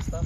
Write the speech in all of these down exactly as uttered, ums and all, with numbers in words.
रास्ता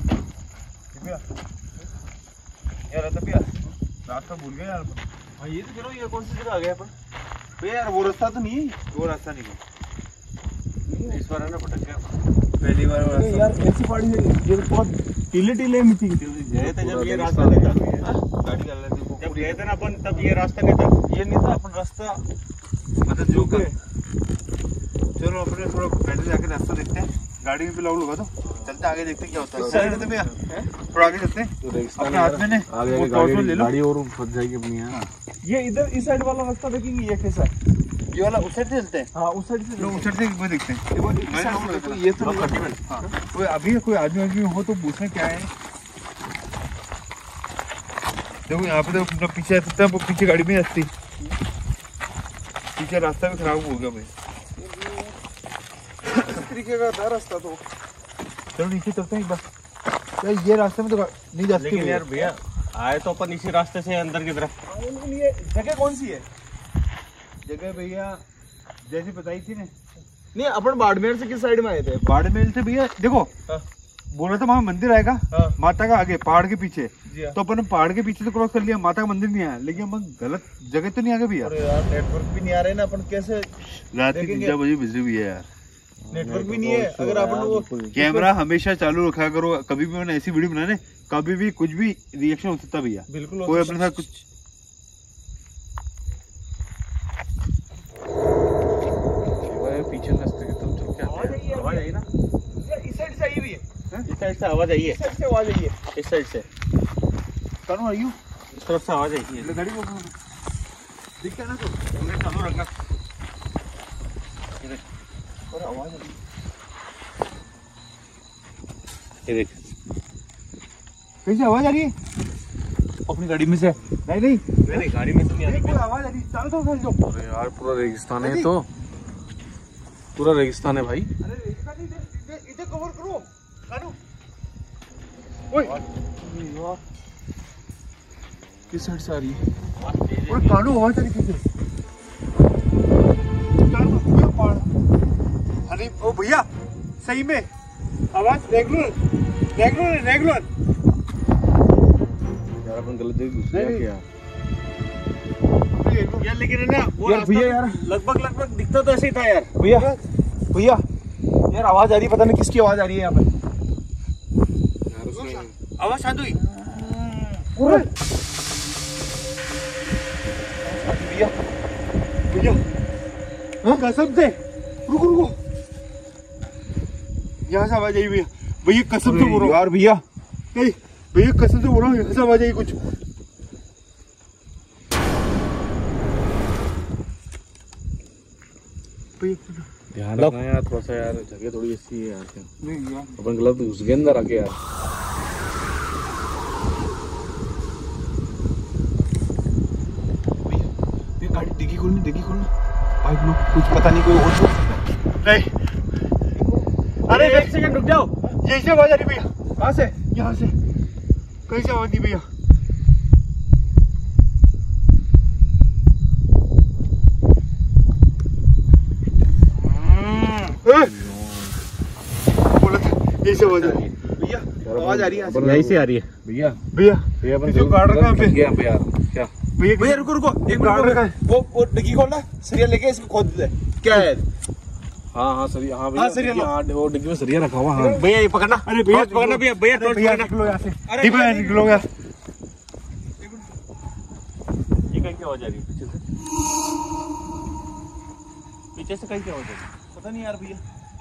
यार भैया रास्ता भूल गए यार। हाँ ये तो कह रहा हूँ, ये कौन सी जगह आ गए अपन? भैया यार वो रास्ता तो नहीं है, वो रास्ता नहीं है। इस बार है ना भटक गया पहली बार वो रास्ता। यार ऐसी पहाड़ी है ये बहुत टीले टीले मिट्टी की गए थे जब ये रास्ता नहीं था, गाड़ी चल रही थी जब गए थे ना अपन, तब ये रास्ता नहीं था। ये नहीं था अपन रास्ता मतलब जो कर चलो अपने थोड़ा पहले जाके रास्ता देखते हैं, गाड़ी में भी लॉक लगा दो, चलते आगे देखते क्या होता है। साइड में भैया थोड़ा आगे चलते हैं, अपने हाथ में ने आगे गाड़ी ले लो, गाड़ी और फंस जाएगी अपनी यहाँ। ये इधर इस साइड वाला रास्ता देखेंगे, ये कैसा है? ये वाला उस साइड से चलते हैं। हाँ उस साइड से लोग उस साइड से वो देखते हैं। ये तो हाँ कोई अभी कोई आदमी आदमी हो तो पूछना क्या है। देखो यहाँ पे तो पीछे पीछे गाड़ी में हंसती, पीछे रास्ता भी खराब हो गया भाई। इस तरीके का था रास्ता तो। चलो नीचे चलते हैं एक बार। यार ये रास्ते में तो नहीं जा सकते यार भैया, आए तो अपन इसी रास्ते से अंदर की तरफ। ये जगह कौन सी है? जगह भैया जैसे बताई थी ना। नहीं अपन बाड़मेर से किस साइड में आए थे? बाड़मेर से भैया देखो हाँ। बोला था वहाँ मंदिर आएगा। हाँ। माता का आगे पहाड़ के पीछे। हाँ। तो अपन पहाड़ के पीछे तो क्रॉस कर लिया, माता का मंदिर नहीं आया, लेकिन अपन गलत जगह तो नहीं आ गए भैया। अरे यार नेटवर्क भी नहीं आ रहे ना, अपन कैसे रात के तीन बजे बिजली भी है यार, नेटवर्क भी नहीं है। अगर अपन वो कैमरा हमेशा चालू रखा करो, कभी भी मैंने ऐसी वीडियो बनाने कभी भी कुछ भी रिएक्शन हो सकता भैया। बिल्कुल कोई अपने साथ कुछ पीछे रास्ते की तरफ चल के आवाज आई ना, इस साइड से आई भी है, इस साइड से आवाज आई है, इस साइड से आवाज आई है, इस साइड से कौन आई हूँ, इस तरफ से आवाज आई है। गाड़ी को दिखता है ना, तो कैमरे चालू रखना। और आवाज आ रही ये देख, कैसे आवाज आ रही है? अपनी गाड़ी में से नहीं नहीं मेरी गाड़ी में से नहीं आ रही, आवाज आ रही। चलो तो फैल जाओ। अरे यार पूरा रेगिस्तान है, तो पूरा रेगिस्तान है भाई। अरे रेगिस्तान इधर इधर कवर करो कानू। ओए वाह, किस साइड से आ रही है? ओए कानू आवाज आ रही किधर? कानू ये पहाड़। अरे ओ भैया सही में आवाज रेगुलर रेगुलर रेगुलर। यार अपन गलत जगह घुस गए क्या यार? लेकिन है ना वो यार भैया, यार लगभग लगभग दिखता तो ऐसे ही था यार। भैया भैया यार आवाज आ रही है, पता नहीं किसकी आवाज आ रही है यहाँ पे। आवाज शांत हुई। भैया भैया हाँ कसम से रुको रुको, यहाँ से आवाज आई भैया। भैया कसम से बोल रहा हूँ यार भैया, नहीं भैया कसम से बोल रहा हूँ, यहाँ से आवाज आई कुछ। ध्यान रखना यार थोड़ा सा यार, जगह थोड़ी ऐसी है यार। क्या नहीं यार अपन गलत घुस गए अंदर आके यार। ये गाड़ी डिग्गी खोलनी डिग्गी खोलना पाइप लो, कुछ पता नहीं कोई और नहीं। अरे एक सेकंड रुक जाओ, यही से आवाज आ रही भैया। कहाँ से? यहाँ से कहीं से आवाज नहीं भैया। बोला था यही से आवाज आ रही है भैया, आवाज आ रही है यहीं से आ रही है भैया। भैया भैया जो गाड़ रखा है गया पे यार। क्या भैया भैया रुको रुको एक गाड़ रखा है, वो वो डिग्गी खोलना, सरिया लेके इसको खोद दे। क्या है? हाँ हाँ सरिया, हाँ भैया सरिया लो। हाँ वो डिग्गी में सरिया रखा हुआ। हाँ भैया ये पकड़ना। अरे भैया पकड़ना भैया, भैया टॉर्च भैया पकड़ना। निकलो यहाँ से, अरे भैया निकलो यार। ये कहीं की आवाज आ रही है पीछे से, पीछे से कहीं की आवाज आ रही है, पता नहीं यार भैया।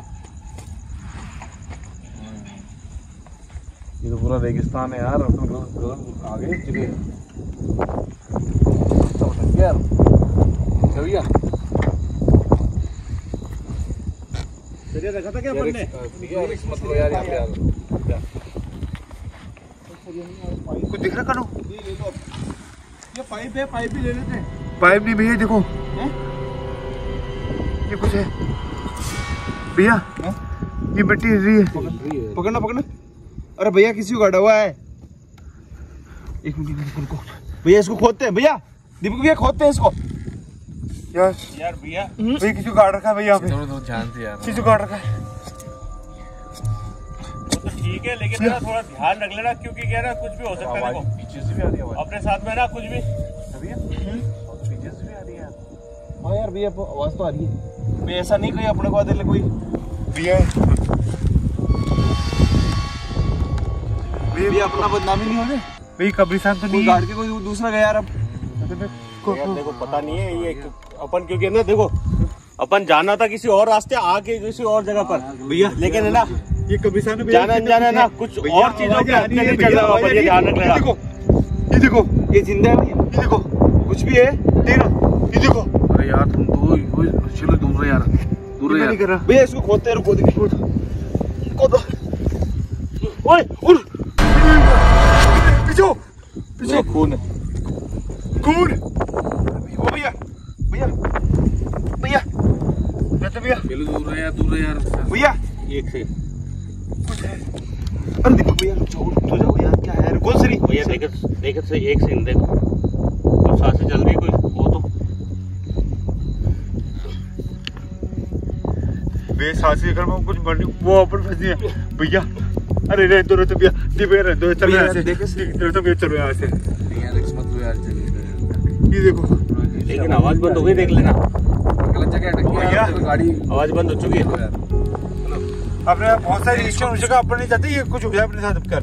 ये तो पूरा रेगिस्तान है यार, अपन गलत गलत आ गए जगह यार। चल भैया सरिया रखा था क्या अपन ने? मतलब यार यहाँ पे यार क्या कुछ दिख रहा कानू? ये लो, ये पाइप है, पाइप भी ले लेते हैं। पाइप नहीं भैया देखो ये कुछ है भैया, ये मिट्टी हिल रही है। पकड़ना पकड़ना। अरे भैया किसी को गाड़ा हुआ है। एक मिनट रुको भैया इसको खोदते हैं, भैया दीपक भैया खोदते हैं इसको यार। यार भैया भैया किसी को गाड़ रखा है भैया यहाँ पे, ध्यान से यार, किसी को गाड़ रखा है। ठीक है, लेकिन ना थोड़ा ध्यान रख लेना, क्योंकि क्या ना कुछ भी हो सकता है। देखो पीछे से भी आ रही है अपने साथ में ना कुछ भी भैया, पीछे से भी आ रही है। हाँ यार भैया आवाज तो आ रही है भैया, ऐसा नहीं कोई अपने को दिल कोई भैया भैया अपना बदनामी नहीं होने भाई, कब्रिस्तान तो नहीं गाड़ के कोई दूसरा गया यार। अब देखो पता नहीं है ये अपन, क्योंकि ना देखो अपन जाना था किसी और रास्ते, आके किसी और जगह पर भैया, लेकिन है ना ये कब्रिस्तान में जाना जाना ना कुछ और चीजों पे हाथ नहीं चल रहा, ये ध्यान रख लेना। देखो ये देखो, ये जिंदा है भैया, ये देखो कुछ भी है देखना, ये देखो। अरे यार तुम दो चलो दूर रहे यार, दूर रहे नहीं कर रहा भैया, इसको खोदते हैं, रुको देखो खोदो। ओए उड़ पीछे पीछे खून है, खून। ओ भैया भैया भैया कहते भैया, चलो दूर रहे यार, दूर रहे यार। भैया एक से अरे देखो भैया रुक जाओ, रुक तो जाओ यार, क्या है कौन सी भैया देख देख से एक सेकंड देखो, कुछ सांसें चल रही कोई वो तो वे सांसी अगर मैं कुछ मर वो ऊपर फंसी है भैया। अरे रहने दो रहने दो भैया, दी भैया रहने दो, चलो यहाँ से रहने दो भैया, चलो यहाँ से। यार रिक्स मत लो यार, चलिए ये देखो लेकिन आवाज बंद हो गई, देख लेना गलत जगह अटक गया भैया, तो गाड़ी आवाज बंद हो चुकी है। अपने बहुत सारी रिश्ते उस जगह अपन नहीं चाहते, ये कुछ हो जाए अपने साथ कर।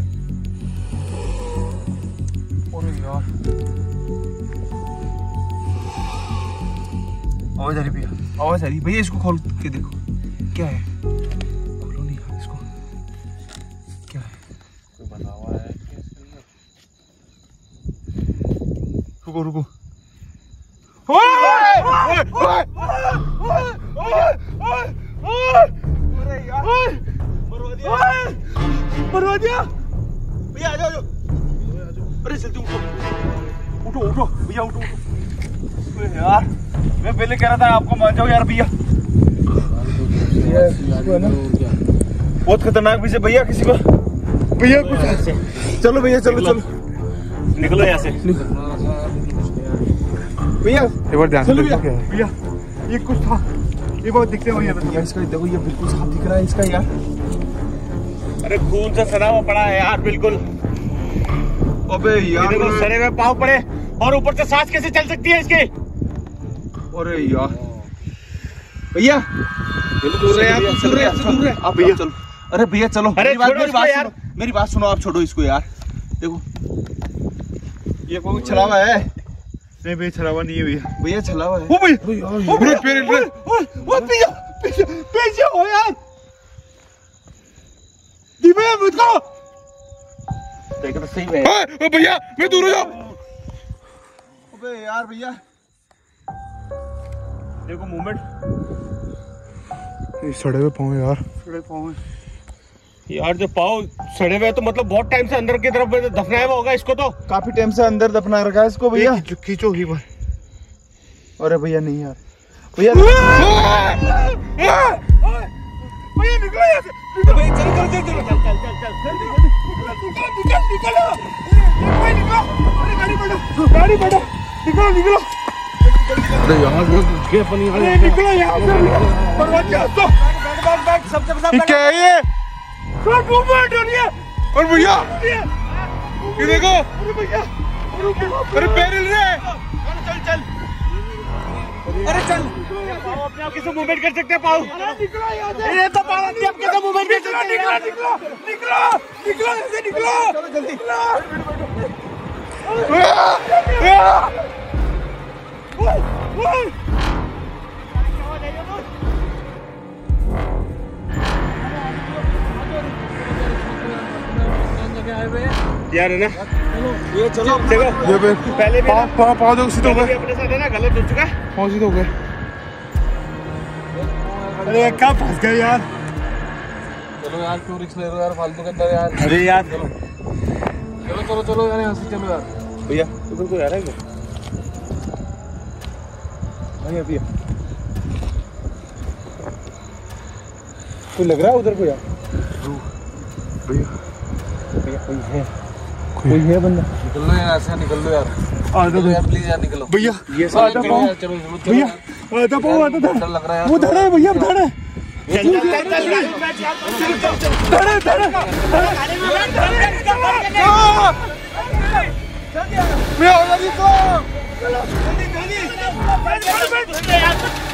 अरे यार आवाज आ रही भैया, आवाज आ रही भैया, इसको खोल के देखो क्या है, खोलो नहीं यार इसको, क्या है कोई बना हुआ है क्या इसके लिए? रुको रुको। ओए ओए ओए ओए ओए, अरे यार मरवा दिया, मरवा दिया भैया, आ जाओ आ जाओ, अरे जल्दी उठो उठो उठो भैया, उठो उठो। अरे यार मैं पहले कह रहा था आपको मान जाओ यार भैया, बहुत खतरनाक भी से भैया, किसी को भैया कुछ चलो भैया, चलो चलो निकलो यहाँ से। भैया, एक बार ध्यान से देखो क्या है भैया, ये कुछ था, ये बहुत दिखते हैं भैया। यार इसका देखो, ये बिल्कुल साफ दिख रहा है इसका यार। अरे खून से सना हुआ पड़ा है यार बिल्कुल। अबे यार, देखो सरे में पाँव पड़े और ऊपर से सांस कैसे चल सकती है इसकी? अरे यार भैया, चलो दूर रहे यार, दूर रहे, दूर रहे आप भैया, चलो। अरे भैया चलो, अरे मेरी बात छोड़ो मेरी इसको बात यार। सुनो, मेरी बात सुनो, आप छोड़ो इसको यार। देखो ये कोई छलावा है, नहीं भैया, छलावा नहीं है भैया। भैया छलावा है। ओ भैया, ओ भैया, पेड़ पेड़ ओ भैया, पीछे पीछे हो यार, दी भैया मत करो। देखो तो सही है। ओ भैया मैं दूर हो जाओ। अबे यार भैया, देखो मूवमेंट, सड़े हुए पाँव यार, थोड़े पाँव हैं। यार जो पाँव सड़े हुए तो मतलब बहुत टाइम से अंदर की तरफ दफनाया हुआ होगा इसको तो। काफी टाइम से अंदर दफना रखा है इसको भैया। खींचो ही बार। अरे भैया नहीं यार, भैया भैया निकलो यहाँ से, भैया चल चल चल चल चल चल चल चल निकल निकल निकलो, भाई निकलो, अरे गाड़ी बढ़ो, गाड़ी बढ़ो, निकलो निकलो, अरे यार बहुत के अपन अरे निकलो यहाँ से, बर्बाद क्या तो बैठ बैठ सब सब सब क्या है ये? फ्रंट मूवमेंट हो रही है। और भैया ये देखो, अरे भैया, अरे पैर हिल रहे हैं। चल चल, अरे चल, पाँव अपने आप कैसे मूवमेंट कर सकते हैं? पाँव निकलो यहाँ से, ये तो पाँव अपने आप कैसे मूवमेंट कर सकते हैं? निकलो निकलो निकलो निकलो ऐसे निकलो, चलो जल्दी। यार है ना, ये चलो देखो ये पे पहले भी पाँव पाँव पाँव दो सीधे हो पहले भी गए, अपने साथ है ना गलत हो चुका है। पाँव सीधे हो गए। अरे कहाँ फंस गए यार? चलो यार, क्यों रिक्स ले रहे हो यार फालतू के अंदर यार। अरे यार चलो चलो चलो यार, यहाँ से चलो यार। भैया, उधर कोई आ रहा है क्या? भैया भैया कोई लग रहा है उधर को यार, भैया भैया कोई है, कोई है बंदा। निकल लो यार, ऐसे निकल लो यार, आ चलो यार प्लीज यार निकलो। भैया ये आधा चलो पाँव यार, चलो चलो भैया, आधा पाँव आधा डर लग रहा है यार। वो धड़ा है भैया, धड़ा है मैं ऑलरेडी तो जल्दी जल्दी